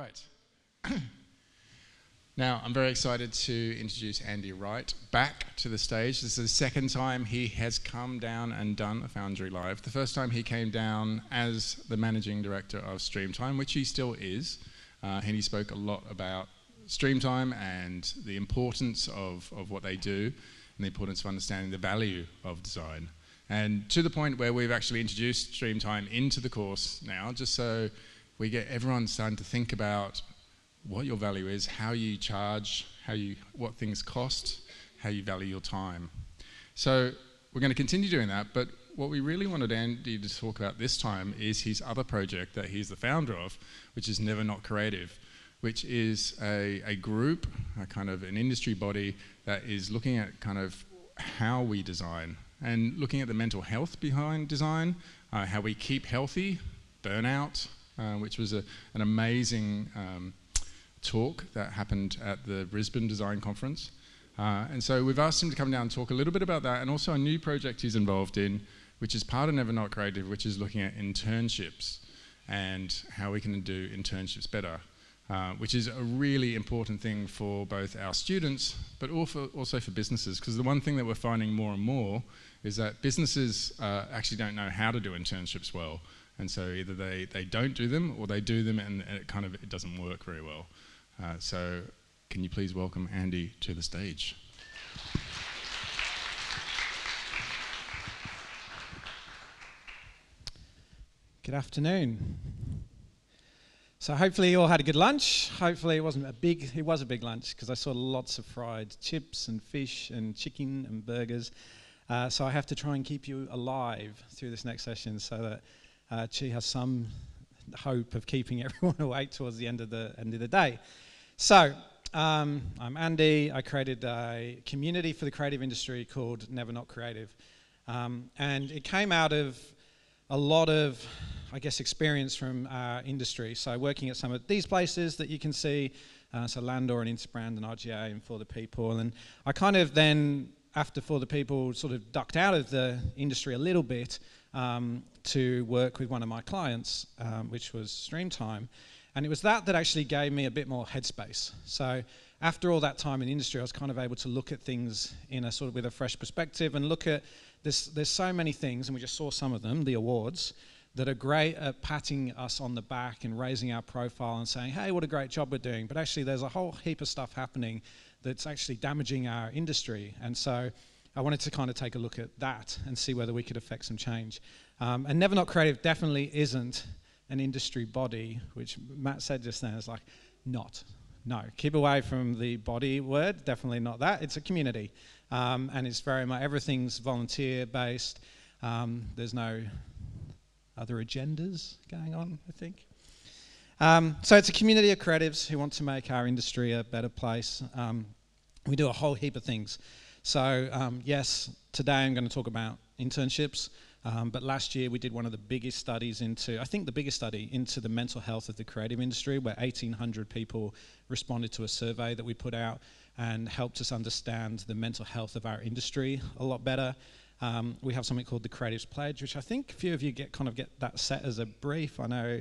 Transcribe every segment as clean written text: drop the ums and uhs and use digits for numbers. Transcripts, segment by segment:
right. Now, I'm very excited to introduce Andy Wright back to the stage. This is the second time he has come down and done a Foundry Live. The first time he came down as the managing director of Streamtime, which he still is, and he spoke a lot about Streamtime and the importance of what they do and the importance of understanding the value of design. And to the point where we've actually introduced Streamtime into the course now, just so we get everyone starting to think about what your value is, how you charge, what things cost, how you value your time. So we're going to continue doing that, but what we really wanted Andy to talk about this time is his other project that he's the founder of, which is Never Not Creative, which is a group, a kind of an industry body that is looking at kind of how we design and looking at the mental health behind design, how we keep healthy, burnout, which was an amazing talk that happened at the Brisbane Design Conference. And so we've asked him to come down and talk a little bit about that, and also a new project he's involved in, which is part of Never Not Creative, which is looking at internships and how we can do internships better, which is a really important thing for both our students, but also for businesses, because the one thing that we're finding more and more is that businesses actually don't know how to do internships well. And so either they don't do them, or they do them and it doesn't work very well. So can you please welcome Andy to the stage? Good afternoon. So hopefully you all had a good lunch. Hopefully it was a big lunch, because I saw lots of fried chips and fish and chicken and burgers. So I have to try and keep you alive through this next session so that she has some hope of keeping everyone awake towards the end of the day. So I'm Andy. I created a community for the creative industry called Never Not Creative, and it came out of a lot of, I guess, experience from our industry. So working at some of these places that you can see, so Landor and Interbrand and RGA and For the People, and I kind of then, after For the People, sort of ducked out of the industry a little bit to work with one of my clients, which was Streamtime. And it was that actually gave me a bit more headspace. So after all that time in the industry, I was kind of able to look at things in a sort of with a fresh perspective and look at this. There's so many things, and we just saw some of them, the awards, that are great at patting us on the back and raising our profile and saying, hey, what a great job we're doing. But actually there's a whole heap of stuff happening that's actually damaging our industry. And so I wanted to kind of take a look at that and see whether we could affect some change. And Never Not Creative definitely isn't an industry body, which Matt said just then. Is like, no, keep away from the body word, definitely not that. It's a community, and it's very much, everything's volunteer based. There's no other agendas going on, I think. So it's a community of creatives who want to make our industry a better place. We do a whole heap of things. So yes, today I'm going to talk about internships. But last year we did one of the biggest studies I think the biggest study into the mental health of the creative industry, where 1,800 people responded to a survey that we put out and helped us understand the mental health of our industry a lot better. We have something called the Creatives Pledge, which I think a few of you get that set as a brief. I know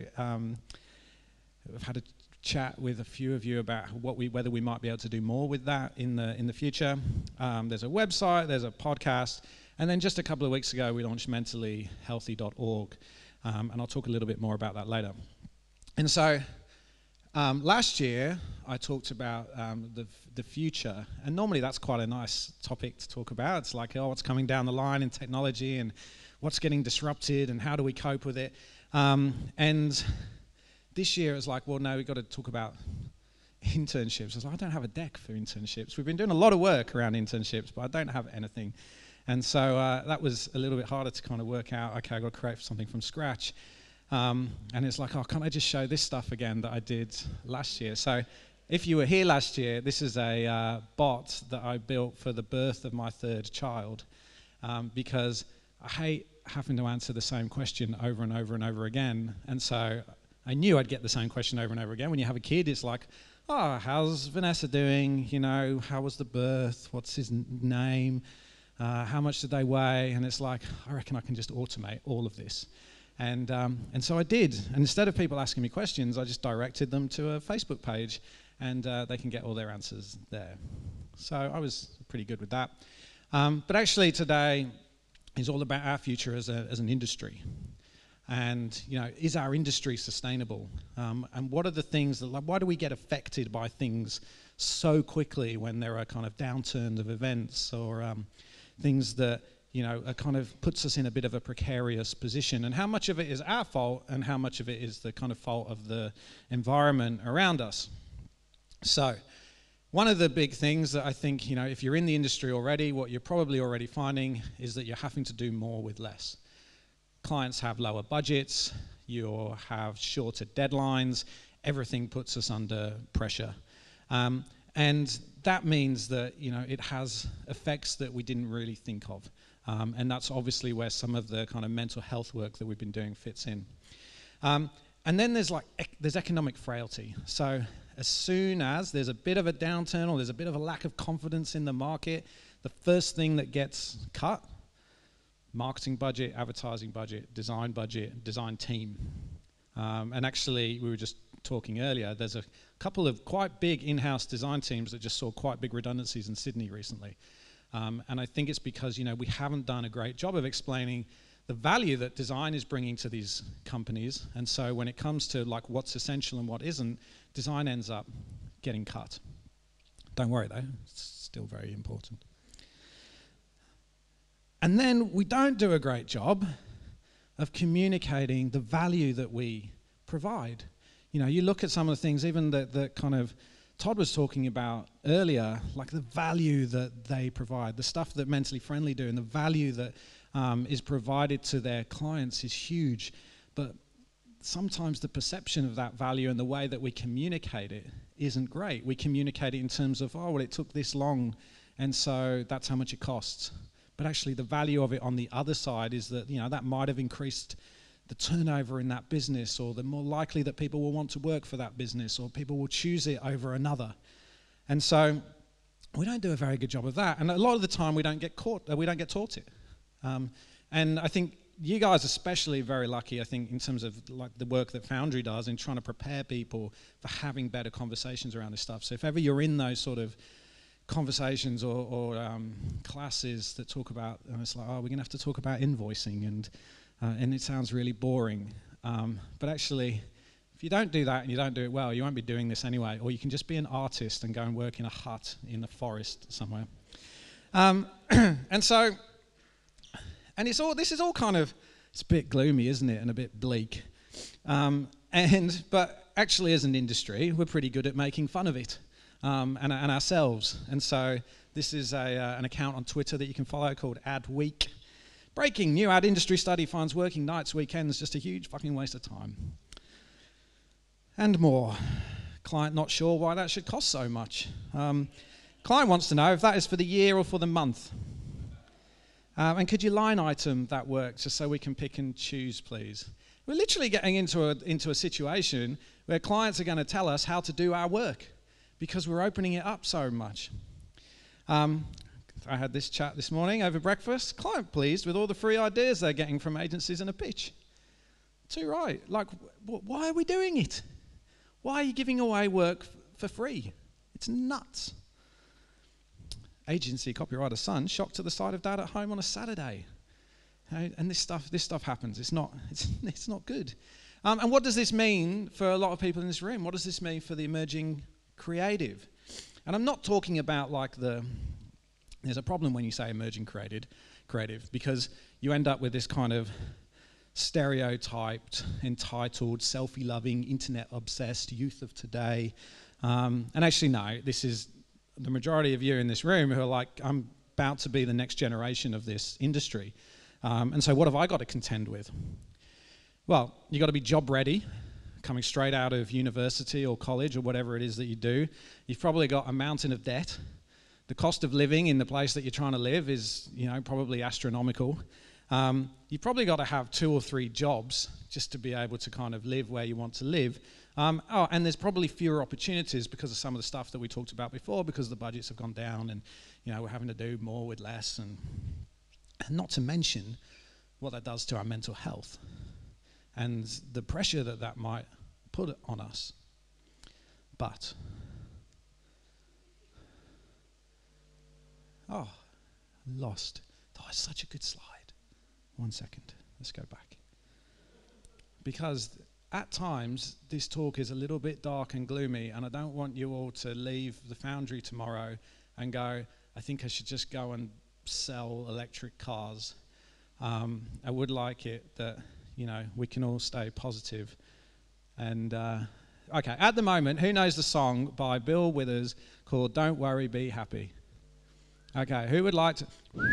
I've had a chat with a few of you about whether we might be able to do more with that in the future. There's a website, there's a podcast. And then just a couple of weeks ago, we launched mentallyhealthy.org, and I'll talk a little bit more about that later. And so last year, I talked about the future, and normally that's quite a nice topic to talk about. It's like, what's coming down the line in technology, and what's getting disrupted, and how do we cope with it? And this year, it's like, well, no, we've got to talk about internships. I was like, I don't have a deck for internships. We've been doing a lot of work around internships, but I don't have anything. And so that was a little bit harder to kind of work out, okay, I've got to create something from scratch. And it's like, can't I just show this stuff again that I did last year? So if you were here last year, this is a bot that I built for the birth of my third child, because I hate having to answer the same question over and over and over again. And so I knew I'd get the same question over and over again. When you have a kid, it's like, how's Vanessa doing? How was the birth? What's his name? How much did they weigh? And it's like, I reckon I can just automate all of this. And so I did. And instead of people asking me questions, I just directed them to a Facebook page, and they can get all their answers there. So I was pretty good with that. But actually today is all about our future as an industry. And, you know, is our industry sustainable? And what are the things that, like, why do we get affected by things so quickly when there are kind of downturns of events or things that, you know, kind of puts us in a bit of a precarious position? And how much of it is our fault and how much of it is the kind of fault of the environment around us? So one of the big things that I think, you know, if you're in the industry already, what you're probably already finding is that you're having to do more with less. Clients have lower budgets, you have shorter deadlines, everything puts us under pressure. And that means that, you know, it has effects that we didn't really think of. And that's obviously where some of the kind of mental health work that we've been doing fits in. And then there's economic frailty. So as soon as there's a bit of a downturn or there's a bit of a lack of confidence in the market, the first thing that gets cut: marketing budget, advertising budget, design team. And actually, we were just talking earlier, there's a couple of quite big in-house design teams that just saw quite big redundancies in Sydney recently. And I think it's because, you know, we haven't done a great job of explaining the value that design is bringing to these companies. And so when it comes to like what's essential and what isn't, design ends up getting cut. Don't worry though, it's still very important. And then we don't do a great job of communicating the value that we provide. You know, you look at some of the things, even that kind of Todd was talking about earlier, like the value that they provide, the stuff that Mentally Friendly do, and the value that is provided to their clients is huge. But sometimes the perception of that value and the way that we communicate it isn't great. We communicate it in terms of, oh, well, it took this long, and so that's how much it costs. But actually the value of it on the other side is that, you know, that might have increased the turnover in that business, or the more likely that people will want to work for that business, or people will choose it over another. And so we don't do a very good job of that. And a lot of the time we don't get taught it. And I think you guys especially are very lucky, I think, in terms of like the work that Foundry does in trying to prepare people for having better conversations around this stuff. So if ever you're in those sort of conversations or classes that talk about, it's like, oh, we're going to have to talk about invoicing, and it sounds really boring. But actually, if you don't do that and you don't do it well, you won't be doing this anyway. Or you can just be an artist and go and work in a hut in the forest somewhere. And so, and this is all kind of, it's a bit gloomy, isn't it, and a bit bleak. But actually, as an industry, we're pretty good at making fun of it. And ourselves. And so this is an account on Twitter that you can follow called Ad Week. Breaking: new ad industry study finds working nights, weekends just a huge fucking waste of time. And more. Client not sure why that should cost so much. Client wants to know if that is for the year or for the month. And could you line item that work just so we can pick and choose, please? We're literally getting into a situation where clients are going to tell us how to do our work, because we're opening it up so much. I had this chat this morning over breakfast. Client pleased with all the free ideas they're getting from agencies in a pitch. Too right. Like, why are we doing it? Why are you giving away work for free? It's nuts. Agency copywriter son shocked to the sight of dad at home on a Saturday. And this stuff happens. It's not good. And what does this mean for a lot of people in this room? What does this mean for the emerging creative? And I'm not talking about like there's a problem when you say emerging creative, because you end up with this kind of stereotyped, entitled, selfie-loving, internet-obsessed youth of today. And actually, no, this is the majority of you in this room who are like, I'm about to be the next generation of this industry. And so what have I got to contend with? Well, you've got to be job ready, coming straight out of university or college or whatever it is that you do. You've probably got a mountain of debt. The cost of living in the place that you're trying to live is, you know, probably astronomical. You've probably got to have 2 or 3 jobs just to be able to kind of live where you want to live. And there's probably fewer opportunities because of some of the stuff that we talked about before, because the budgets have gone down and, you know, we're having to do more with less, and not to mention what that does to our mental health. and the pressure that that might put on us. But, lost. Oh, it's such a good slide. 1 second, let's go back. Because at times, this talk is a little bit dark and gloomy, and I don't want you all to leave the Foundry tomorrow and go, I think I should just go and sell electric cars. I would like it that, you know, we can all stay positive. And, okay, at the moment, who knows the song by Bill Withers called Don't Worry, Be Happy? Okay, who would like to...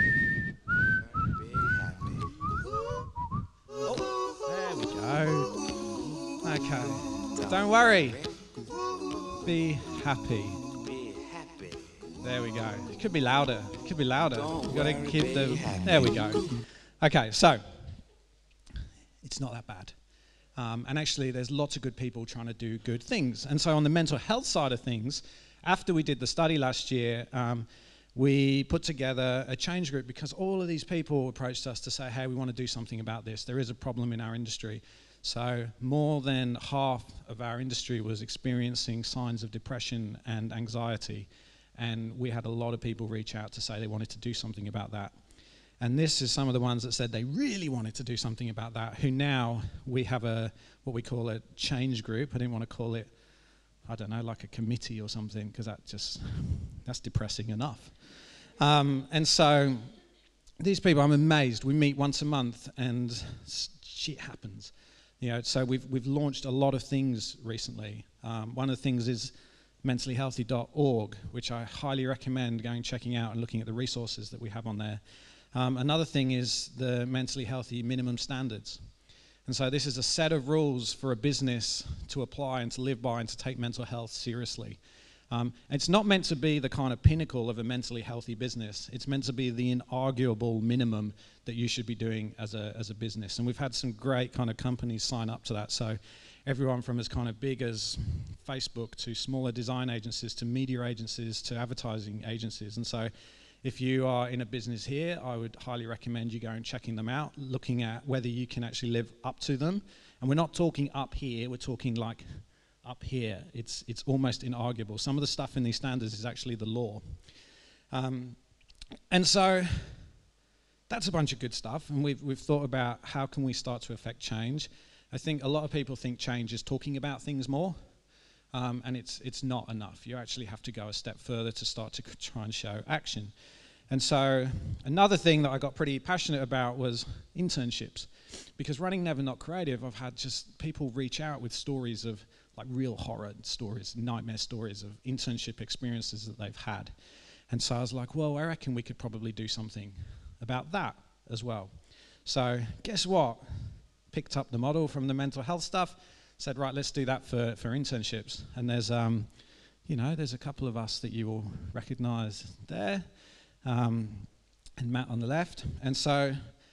There we go. Okay, don't worry. Be happy. There we go. It could be louder. It could be louder. You've got to keep the... There we go. Okay, so it's not that bad. And actually, there's lots of good people trying to do good things. And so on the mental health side of things, after we did the study last year, we put together a change group because all of these people approached us to say, hey, we want to do something about this. There is a problem in our industry. So more than half of our industry was experiencing signs of depression and anxiety. And we had a lot of people reach out to say they wanted to do something about that. And this is some of the ones that said they really wanted to do something about that, who now we have what we call a change group. I didn't want to call it, I don't know, like a committee or something, because that's depressing enough. And so these people, I'm amazed. We meet once a month and shit happens. You know, so we've launched a lot of things recently. One of the things is mentallyhealthy.org, which I highly recommend checking out and looking at the resources that we have on there. Another thing is the mentally healthy minimum standards. And so this is a set of rules for a business to apply and to live by and to take mental health seriously. It's not meant to be the kind of pinnacle of a mentally healthy business. It's meant to be the inarguable minimum that you should be doing as a business. And we've had some great kind of companies sign up to that. So everyone from as kind of big as Facebook to smaller design agencies to media agencies to advertising agencies. And so if you are in a business here, I would highly recommend you going checking them out, looking at whether you can actually live up to them. And we're not talking up here, we're talking like up here. It's almost inarguable. Some of the stuff in these standards is actually the law. And so that's a bunch of good stuff. And we've thought about how can we start to affect change. I think a lot of people think change is talking about things more. And it's not enough. You actually have to go a step further to start to try and show action. And so another thing that I got pretty passionate about was internships. Because running Never Not Creative, I've had just people reach out with stories of like real horror stories, nightmare stories of internship experiences that they've had. And so I was like, well, I reckon we could probably do something about that as well. So guess what? Picked up the model from the mental health stuff, said, right, let's do that for internships. And there's, there's a couple of us that you will recognize there, and Matt on the left. And so,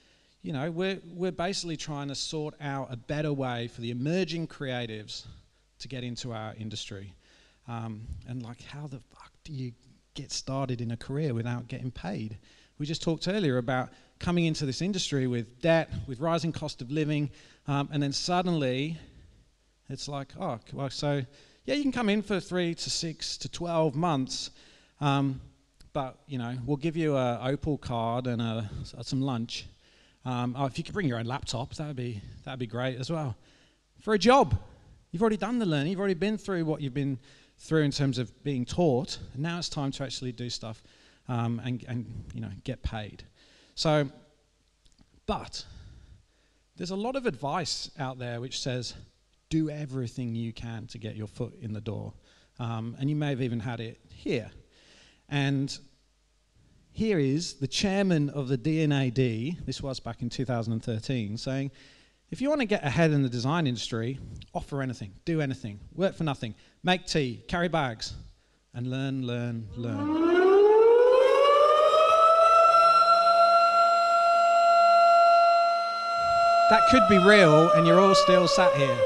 we're basically trying to sort out a better way for the emerging creatives to get into our industry. And like, how the fuck do you get started in a career without getting paid? We just talked earlier about coming into this industry with debt, with rising cost of living, and then suddenly it's like, oh, well, so yeah, you can come in for 3 to 6 to 12 months, but we'll give you a Opal card and some lunch. If you could bring your own laptop, that'd be great as well. For a job, you've already done the learning, you've already been through what you've been through in terms of being taught, and now it's time to actually do stuff and get paid. So, but there's a lot of advice out there which says, do everything you can to get your foot in the door. And you may have even had it here. And here is the chairman of the D&AD, this was back in 2013, saying, if you want to get ahead in the design industry, offer anything, do anything, work for nothing, make tea, carry bags, and learn, learn, learn. That could be real, and you're all still sat here.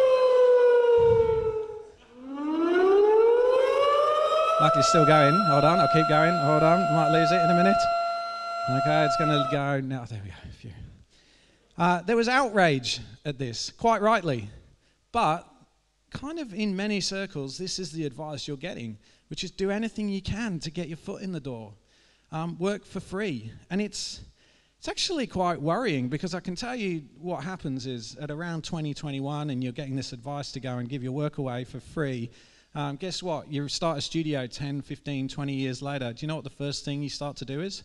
Like it's still going. Hold on, I'll keep going. Hold on, might lose it in a minute. Okay, it's going to go now. There we go. There was outrage at this, quite rightly, but kind of in many circles, this is the advice you're getting, which is do anything you can to get your foot in the door. Work for free. And it's actually quite worrying, because I can tell you what happens is at around 2021 and you're getting this advice to go and give your work away for free, guess what? You start a studio 10, 15, 20 years later. Do you know what the first thing you start to do is?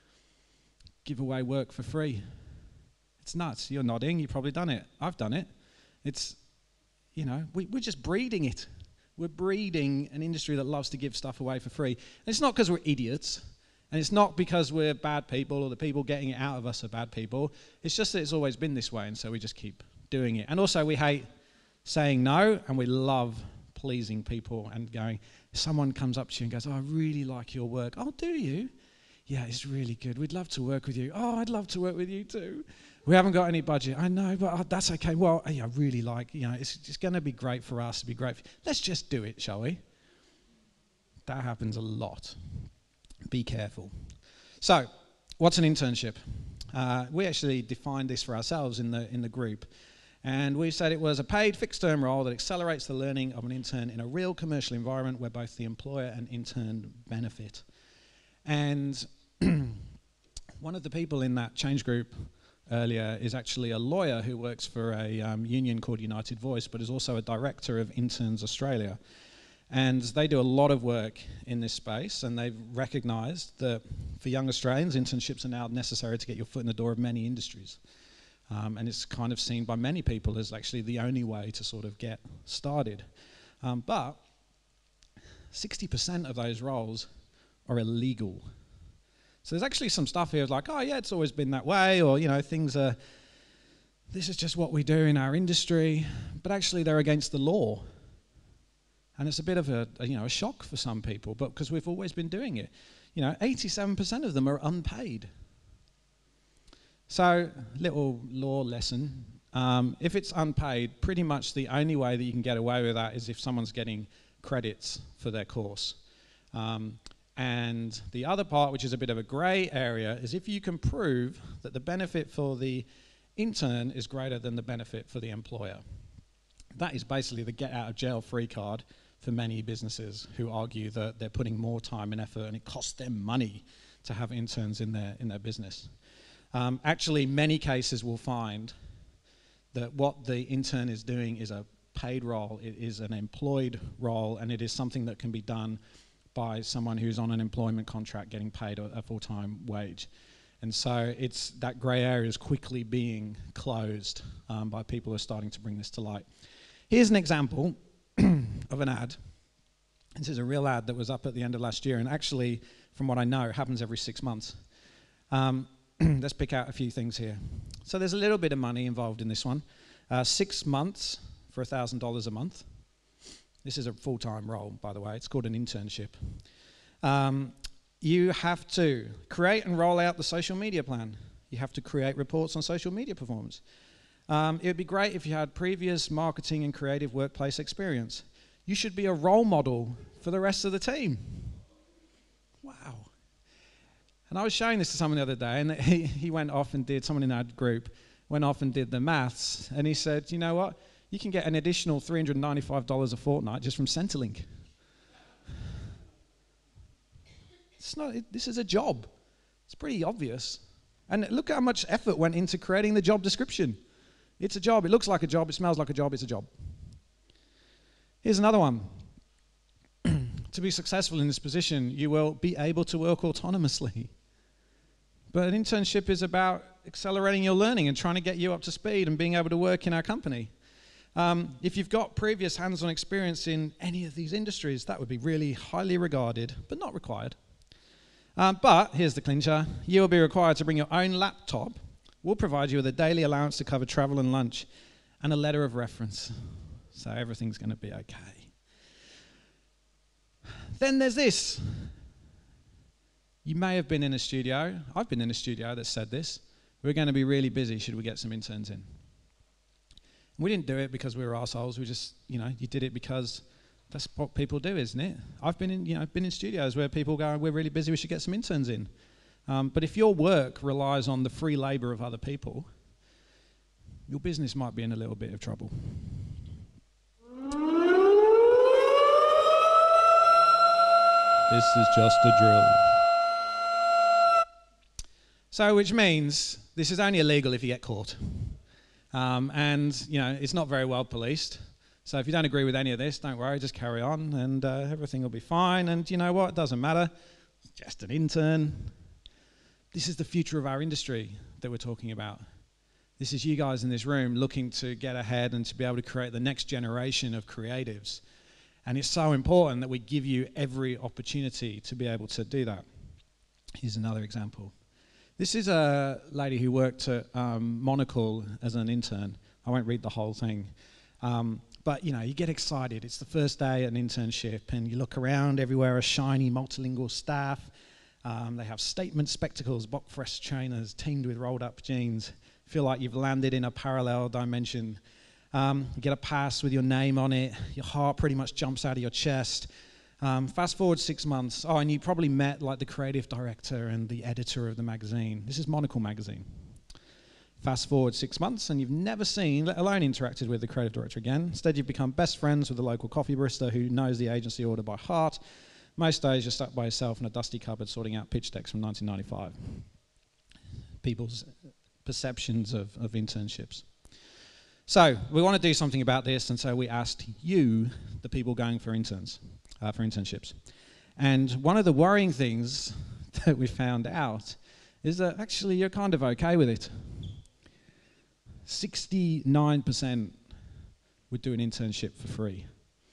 Give away work for free. It's nuts. You're nodding. You've probably done it. I've done it. It's, you know, we're just breeding it. We're breeding an industry that loves to give stuff away for free. And it's not because we're idiots. And it's not because we're bad people or the people getting it out of us are bad people. It's just that it's always been this way, and so we just keep doing it. And also we hate saying no, and we love pleasing people and going, if someone comes up to you and goes, oh, I really like your work. Oh, do you? Yeah, it's really good. We'd love to work with you. Oh, I'd love to work with you too. We haven't got any budget. I know, but that's okay. Well, yeah, I really like, you know, it's going to be great for us. It'd be great. Let's just do it, shall we? That happens a lot. Be careful. So, what's an internship? We actually defined this for ourselves in the group, and we said it was a paid fixed-term role that accelerates the learning of an intern in a real commercial environment where both the employer and intern benefit. And one of the people in that change group earlier is actually a lawyer who works for a union called United Voice, but is also a director of Interns Australia. And they do a lot of work in this space, and they've recognised that for young Australians, internships are now necessary to get your foot in the door of many industries. And it's kind of seen by many people as actually the only way to sort of get started. But 60% of those roles are illegal. So there's actually some stuff here like, oh yeah, it's always been that way, or, you know, this is just what we do in our industry, but actually they're against the law. And it's a bit of a shock for some people, but because we've always been doing it. 87% of them are unpaid. So, little law lesson. If it's unpaid, pretty much the only way that you can get away with that is if someone's getting credits for their course. And the other part, which is a bit of a grey area, is if you can prove that the benefit for the intern is greater than the benefit for the employer. That is basically the get-out-of-jail-free card for many businesses who argue that they're putting more time and effort and it costs them money to have interns in their business. Actually, many cases will find that what the intern is doing is a paid role, it is an employed role, and it is something that can be done by someone who's on an employment contract getting paid a full-time wage. And so it's that grey area is quickly being closed by people who are starting to bring this to light. Here's an example of an ad. This is a real ad that was up at the end of last year, and actually, from what I know, it happens every 6 months. Let's pick out a few things here. So there's a little bit of money involved in this one. 6 months for $1,000 a month. This is a full-time role, by the way. It's called an internship. You have to create and roll out the social media plan. You have to create reports on social media performance. It would be great if you had previous marketing and creative workplace experience. You should be a role model for the rest of the team. Wow. And I was showing this to someone the other day, and he went off and someone in our group went off and did the maths, and he said, you know what? You can get an additional $395 a fortnight just from Centrelink. This is a job. It's pretty obvious. And look how much effort went into creating the job description. It's a job. It looks like a job. It smells like a job. It's a job. Here's another one. To be successful in this position, you will be able to work autonomously. But an internship is about accelerating your learning and trying to get you up to speed and being able to work in our company. If you've got previous hands-on experience in any of these industries, that would be really highly regarded, but not required. But here's the clincher. You will be required to bring your own laptop. We'll provide you with a daily allowance to cover travel and lunch and a letter of reference. So everything's going to be okay. Then there's this. You may have been in a studio. I've been in a studio that said this. We're going to be really busy. Should we get some interns in? And we didn't do it because we were arseholes. We just, you did it because that's what people do, isn't it? I've been in studios where people go, we're really busy. We should get some interns in. But if your work relies on the free labour of other people, your business might be in a little bit of trouble. This is just a drill. So, which means this is only illegal if you get caught. And, you know, it's not very well policed. So if you don't agree with any of this, don't worry, just carry on and everything will be fine. And you know what, it doesn't matter, it's just an intern. This is the future of our industry that we're talking about. This is you guys in this room looking to get ahead and to be able to create the next generation of creatives. And it's so important that we give you every opportunity to be able to do that. Here's another example. This is a lady who worked at Monocle as an intern. I won't read the whole thing. But you know, you get excited. It's the first day at an internship and you look around, everywhere are shiny multilingual staff. They have statement spectacles, Bokfresh trainers, teamed with rolled up jeans. Feel like you've landed in a parallel dimension. You get a pass with your name on it. Your heart pretty much jumps out of your chest. Fast forward 6 months. Oh, and you probably met like the creative director and the editor of the magazine. This is Monocle magazine. Fast forward 6 months and you've never seen, let alone interacted with the creative director again. Instead, you've become best friends with the local coffee barista who knows the agency order by heart. Most days you're stuck by yourself in a dusty cupboard sorting out pitch decks from 1995. People's perceptions of internships. So we want to do something about this, and so we asked you, the people going for internships. And one of the worrying things that we found out is that actually you're kind of okay with it. 69% would do an internship for free.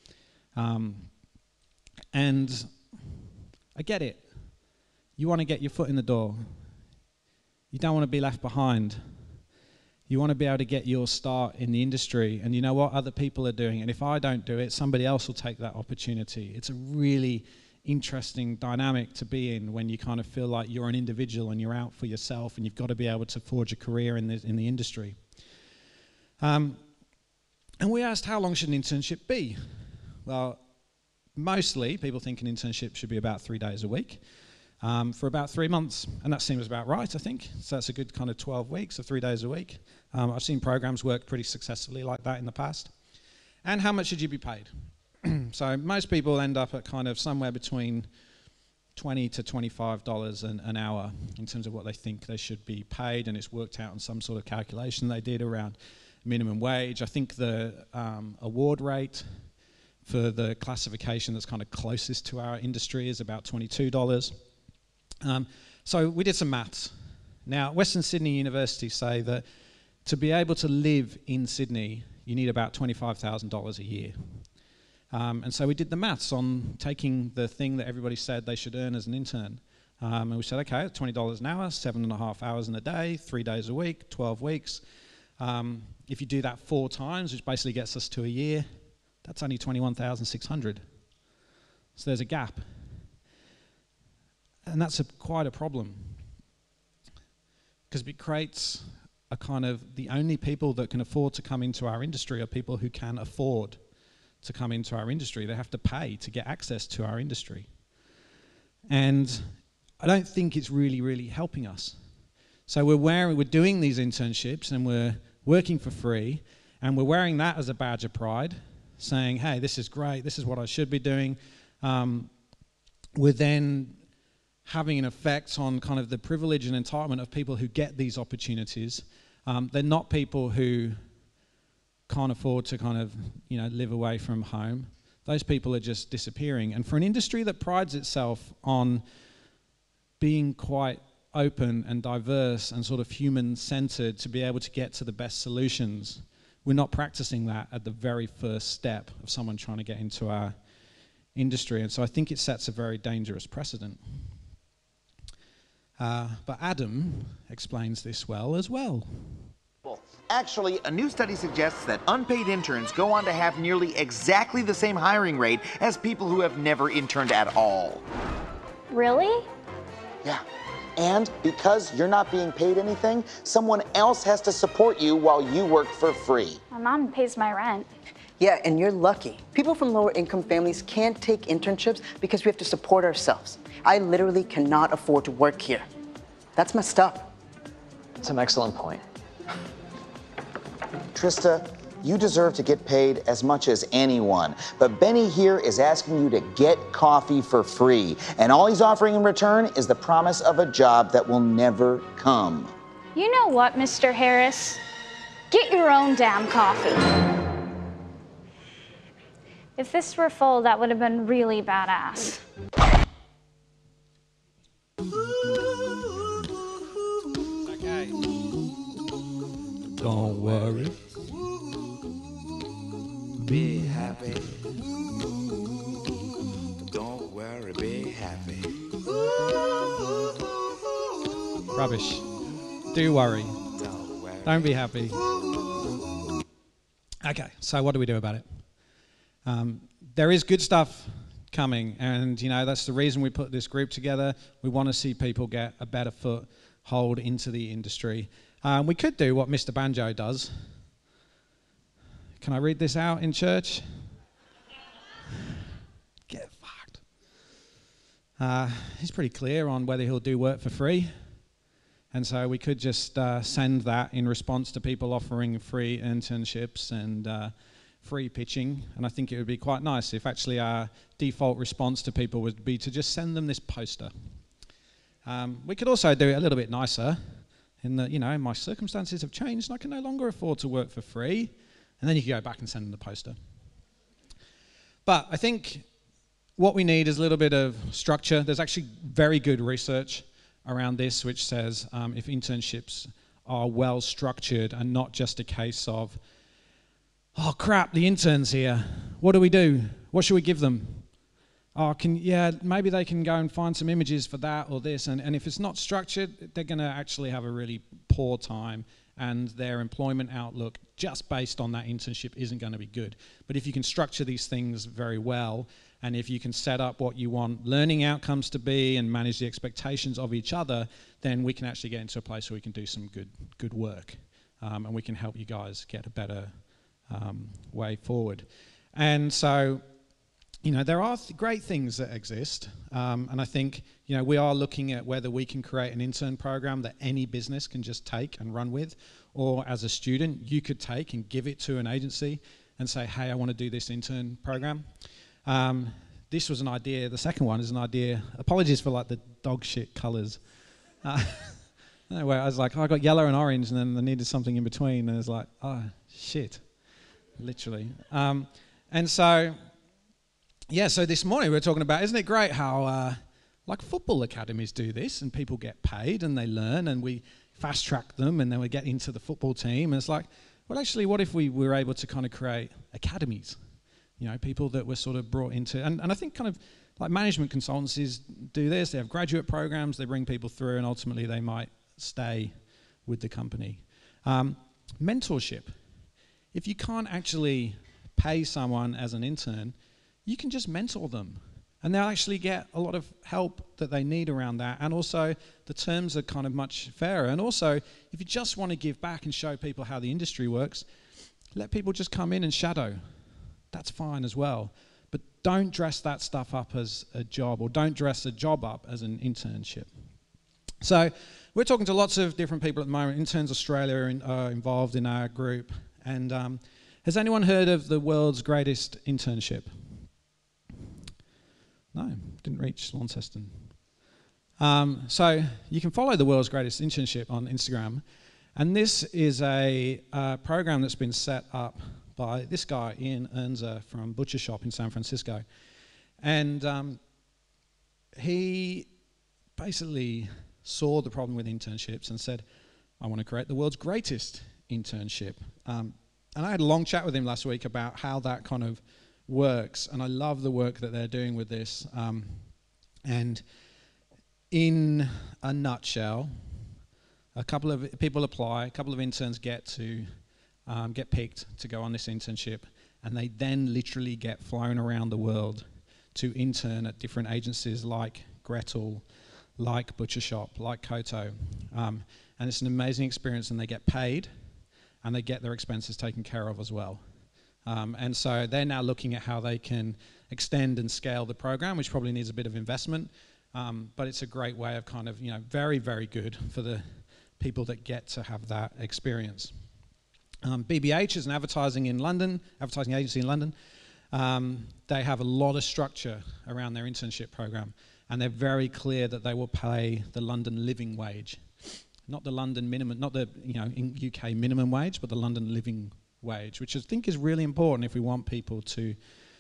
And I get it. You want to get your foot in the door. You don't want to be left behind. You want to be able to get your start in the industry, and you know what other people are doing, and if I don't do it, somebody else will take that opportunity. It's a really interesting dynamic to be in when you kind of feel like you're an individual and you're out for yourself and you've got to be able to forge a career in the industry. And we asked, how long should an internship be? Well, mostly people think an internship should be about 3 days a week. For about 3 months, and that seems about right, I think. So that's a good kind of 12 weeks of 3 days a week. I've seen programs work pretty successfully like that in the past. And how much should you be paid? So most people end up at kind of somewhere between $20 to $25 an hour in terms of what they think they should be paid, and it's worked out on some sort of calculation they did around minimum wage. I think the award rate for the classification that's kind of closest to our industry is about $22. So we did some maths. Now, Western Sydney University say that to be able to live in Sydney, you need about $25,000 a year. And so we did the maths on taking the thing that everybody said they should earn as an intern. And we said, okay, $20 an hour, 7.5 hours in a day, 3 days a week, 12 weeks. If you do that 4 times, which basically gets us to a year, that's only $21,600. So there's a gap. And that's quite a problem. Because it creates a kind of, the only people that can afford to come into our industry are people who can afford to come into our industry. They have to pay to get access to our industry. And I don't think it's really, really helping us. So we're doing these internships and we're working for free, and we're wearing that as a badge of pride, saying, hey, this is great, this is what I should be doing. We're then having an effect on kind of the privilege and entitlement of people who get these opportunities. They're not people who can't afford to kind of, you know, live away from home. Those people are just disappearing. And for an industry that prides itself on being quite open and diverse and sort of human-centered to be able to get to the best solutions, we're not practicing that at the very first step of someone trying to get into our industry. And so I think it sets a very dangerous precedent. But Adam explains this well as well. Actually, a new study suggests that unpaid interns go on to have nearly exactly the same hiring rate as people who have never interned at all. Really? Yeah. And because you're not being paid anything, someone else has to support you while you work for free. My mom pays my rent. Yeah, and you're lucky. People from lower income families can't take internships because we have to support ourselves. I literally cannot afford to work here. That's messed up. That's an excellent point. Trista, you deserve to get paid as much as anyone. But Benny here is asking you to get coffee for free. And all he's offering in return is the promise of a job that will never come. You know what, Mr. Harris? Get your own damn coffee. If this were full, that would have been really badass. Okay. Don't worry. Be happy. Don't worry, be happy. Rubbish. Do worry. Don't worry. Don't be happy. Okay, so what do we do about it? There is good stuff coming, and you know that's the reason we put this group together. We want to see people get a better foothold into the industry. We could do what Mr. Banjo does. Can I read this out in church? Get fucked. He's pretty clear on whether he'll do work for free. And so we could just send that in response to people offering free internships and free pitching. And I think it would be quite nice if actually our default response to people would be to just send them this poster. We could also do it a little bit nicer in that, you know, my circumstances have changed and I can no longer afford to work for free. And then you can go back and send them the poster. But I think what we need is a little bit of structure. There's actually very good research around this which says if internships are well structured and not just a case of, oh crap, the intern's here. What do we do? What should we give them? Oh, maybe they can go and find some images for that or this. And if it's not structured, they're going to actually have a really poor time, and their employment outlook just based on that internship isn't going to be good. But if you can structure these things very well, and if you can set up what you want learning outcomes to be and manage the expectations of each other, then we can actually get into a place where we can do some good work. And we can help you guys get a better way forward. And so, you know, there are great things that exist. And I think, you know, we are looking at whether we can create an intern program that any business can just take and run with, or as a student, you could take and give it to an agency and say, hey, I want to do this intern program. This was an idea. The second one is an idea. Apologies for like the dog shit colours. Where I was like, oh, I got yellow and orange, and then I needed something in between, and I was like, oh, shit, literally. And so, yeah, so this morning we were talking about, isn't it great how like football academies do this, and people get paid and they learn, and we fast track them, and then we get into the football team, and it's like, well, actually, what if we were able to kind of create academies? You know, people that were sort of brought into, and I think kind of like management consultancies do this. They have graduate programs, they bring people through, and ultimately they might stay with the company. Mentorship. If you can't actually pay someone as an intern, you can just mentor them, and they'll actually get a lot of help that they need around that. And also the terms are kind of much fairer. And also, if you just want to give back and show people how the industry works, let people just come in and shadow. That's fine as well. But don't dress that stuff up as a job, or don't dress a job up as an internship. So we're talking to lots of different people at the moment. Interns Australia are involved in our group. And has anyone heard of the world's greatest internship? No, didn't reach Launceston. So you can follow the world's greatest internship on Instagram. And this is a program that's been set up by this guy, Ian Ernzer from Butcher Shop in San Francisco. And he basically saw the problem with internships and said, I want to create the world's greatest internship. And I had a long chat with him last week about how that kind of works, and I love the work that they're doing with this. And in a nutshell, a couple of people apply, a couple of interns get picked to go on this internship, and they then literally get flown around the world to intern at different agencies like Gretel, like Butcher Shop, like Koto. And it's an amazing experience, and they get paid, and they get their expenses taken care of as well. And so they're now looking at how they can extend and scale the program, which probably needs a bit of investment, but it's a great way of kind of, you know, very, very good for the people that get to have that experience. BBH is an advertising agency in London. They have a lot of structure around their internship program, and they're very clear that they will pay the London living wage, not the London minimum, not the in UK minimum wage, but the London living wage, which I think is really important if we want people to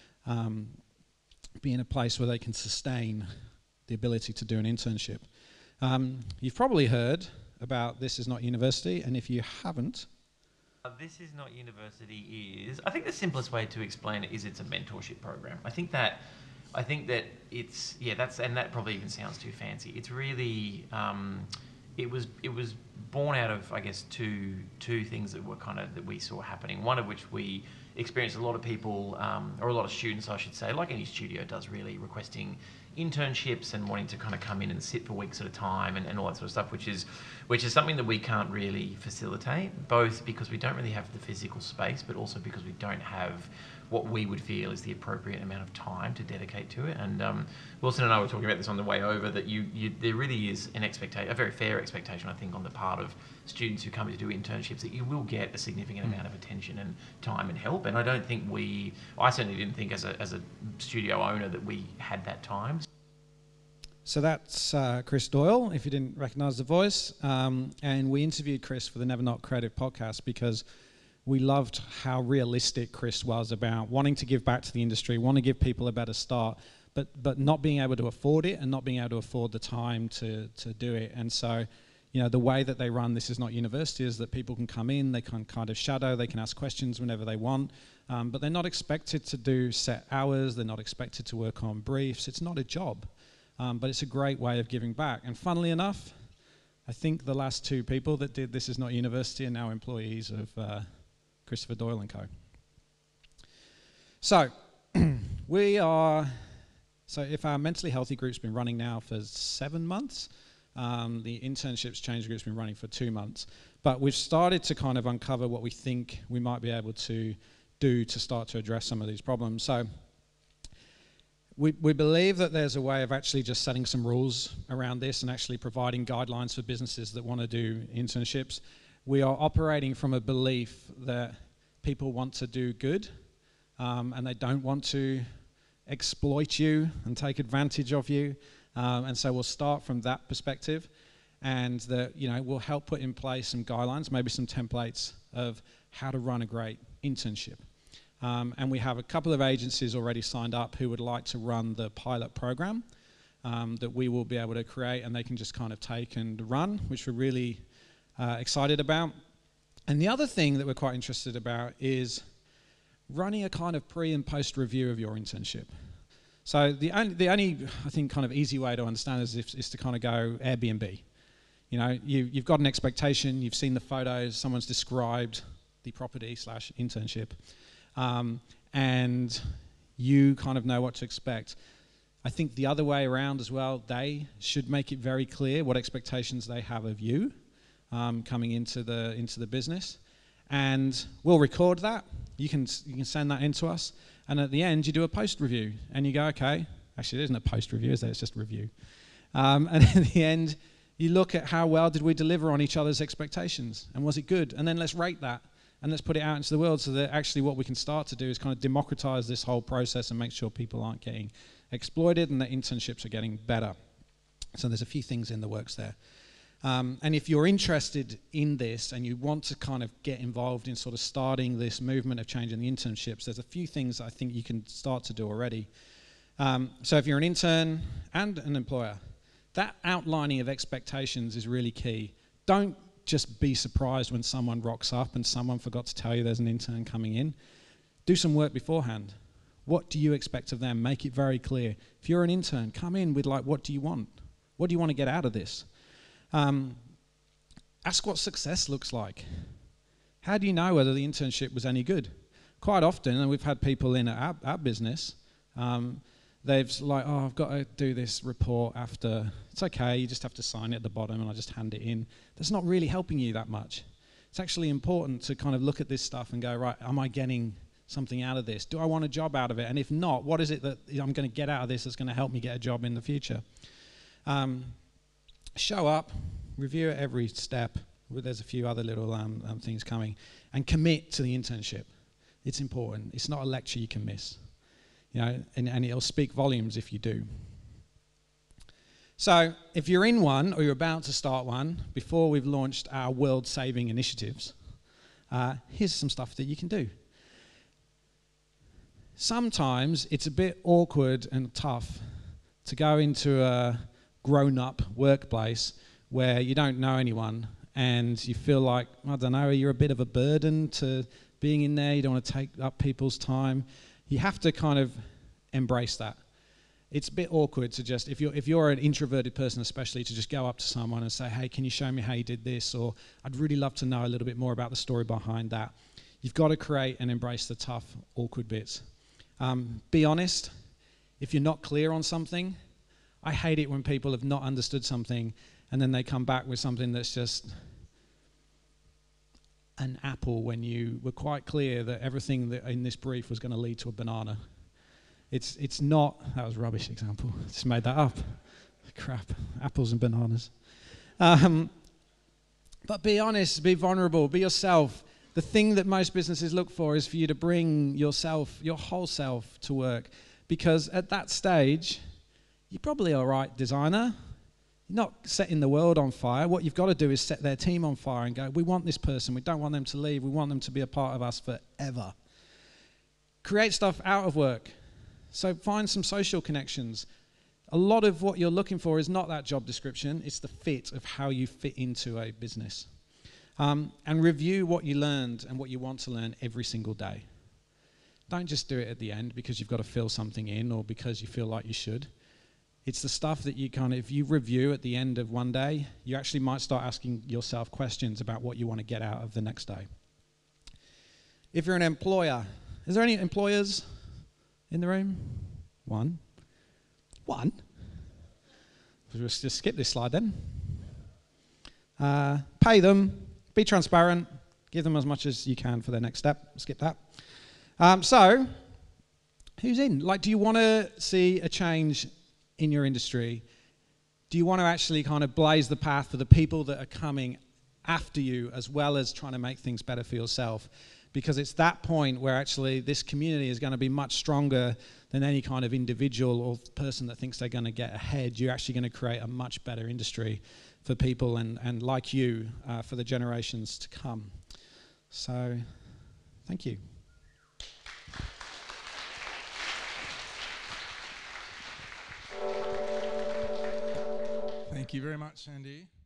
be in a place where they can sustain the ability to do an internship. You've probably heard about This Is Not University, and if you haven't, This Is Not University is, I think the simplest way to explain it is it's a mentorship program. I think that it's, and that probably even sounds too fancy. It's really, it was born out of, I guess, two things that were that we saw happening. One of which we experienced a lot of people, or a lot of students, I should say, like any studio does really, requesting internships and wanting to come in and sit for weeks at a time and all that sort of stuff, which is something that we can't really facilitate, both because we don't really have the physical space, but also because we don't have what we would feel is the appropriate amount of time to dedicate to it. And Wilson and I were talking about this on the way over, that there really is an expectation, a very fair expectation, I think, on the part of students who come to do internships, that you will get a significant amount of attention and time and help. And I don't think I certainly didn't think as a studio owner that we had that time. So that's Chris Doyle, if you didn't recognise the voice. And we interviewed Chris for the Never Not Creative podcast because we loved how realistic Chris was about wanting to give back to the industry, want to give people a better start, but not being able to afford it and not being able to afford the time to do it. And so, the way that they run This Is Not University is that people can come in, they can kind of shadow, they can ask questions whenever they want, but they're not expected to do set hours, they're not expected to work on briefs. It's not a job. But it's a great way of giving back. And funnily enough, I think the last two people that did This Is Not University are now employees of Christopher Doyle & Co. So, if our mentally healthy group's been running now for 7 months, the internships change group's been running for 2 months, but we've started to kind of uncover what we think we might be able to do to start to address some of these problems. So, we believe that there's a way of actually just setting some rules around this and actually providing guidelines for businesses that want to do internships. We are operating from a belief that people want to do good and they don't want to exploit you and take advantage of you. And so we'll start from that perspective, and that we'll help put in place some guidelines, maybe some templates of how to run a great internship. And we have a couple of agencies already signed up who would like to run the pilot program that we will be able to create, and they can just kind of take and run, which we're really excited about. And the other thing that we're quite interested about is running a kind of pre and post review of your internship. So the only I think kind of easy way to understand this is to kind of go Airbnb. You've got an expectation, you've seen the photos, someone's described the property / internship. And you kind of know what to expect. I think the other way around as well, they should make it very clear what expectations they have of you coming into the business. And we'll record that. You can send that in to us. And at the end, you do a post review. And you go, okay, actually, there isn't a post review, is there? It's just a review. And at the end, you look at how well did we deliver on each other's expectations? And was it good? And then let's rate that. And let's put it out into the world, so that actually what we can start to do is kind of democratize this whole process and make sure people aren't getting exploited and that internships are getting better. So there's a few things in the works there. And if you're interested in this and you want to kind of get involved in sort of starting this movement of changing the internships, there's a few things I think you can start to do already. So if you're an intern and an employer, that outlining of expectations is really key. Don't just be surprised when someone rocks up and someone forgot to tell you there's an intern coming in. Do some work beforehand. What do you expect of them? Make it very clear. If you're an intern, come in with what do you want? What do you want to get out of this? Ask what success looks like. How do you know whether the internship was any good? Quite often, and we've had people in our business, they've I've got to do this report after. It's okay, you just have to sign it at the bottom and I just hand it in. That's not really helping you that much. It's actually important to kind of look at this stuff and go, right, am I getting something out of this? Do I want a job out of it? And if not, what is it that I'm going to get out of this that's going to help me get a job in the future? Show up, review at every step, Well, there's a few other little things coming. And commit to the internship. It's important. It's not a lecture you can miss. You know, and it'll speak volumes if you do. So if you're in one or you're about to start one, before we've launched our world-saving initiatives, here's some stuff that you can do. Sometimes it's a bit awkward and tough to go into a grown-up workplace where you don't know anyone and you feel like, I don't know, you're a bit of a burden to being in there. You don't want to take up people's time. You have to kind of embrace that. It's a bit awkward to just, if you're an introverted person especially, to just go up to someone and say, hey, can you show me how you did this? Or I'd really love to know a little bit more about the story behind that. You've got to create and embrace the tough, awkward bits. Be honest. If you're not clear on something, I hate it when people have not understood something and then they come back with something that's just an apple when you were quite clear that everything that in this brief was going to lead to a banana. It's not, that was a rubbish example, I just made that up. Crap, apples and bananas. But be honest, be vulnerable, be yourself. The thing that most businesses look for is for you to bring yourself, your whole self to work. Because at that stage, you're probably all right designer. You're not setting the world on fire. What you've got to do is set their team on fire and go, we want this person, we don't want them to leave, we want them to be a part of us forever. Create stuff out of work. So find some social connections. A lot of what you're looking for is not that job description, it's the fit of how you fit into a business. And review what you learned and what you want to learn every single day. Don't just do it at the end because you've got to fill something in or because you feel like you should. It's the stuff that you kind of, if you review at the end of one day, you actually might start asking yourself questions about what you want to get out of the next day. If you're an employer, is there any employers in the room? One. We'll just skip this slide then. Pay them, be transparent, give them as much as you can for their next step. Skip that. So, who's in? Like, do you want to see a change in your industry? Do you want to actually kind of blaze the path for the people that are coming after you as well as trying to make things better for yourself? Because it's that point where actually this community is going to be much stronger than any kind of individual or person that thinks they're going to get ahead. You're actually going to create a much better industry for people and like you for the generations to come. So, thank you. Thank you very much, Andy.